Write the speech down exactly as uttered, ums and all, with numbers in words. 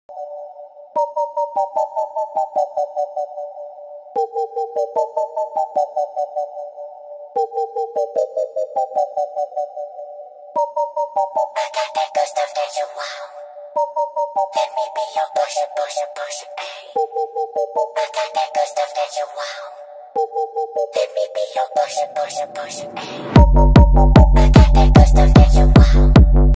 got that good stuff that you want. Let me be your pusher, pusher, pusher, ayy. I got that good stuff that you want. Let me be your pusher, pusher, pusher, ayy. I got that good stuff that you want.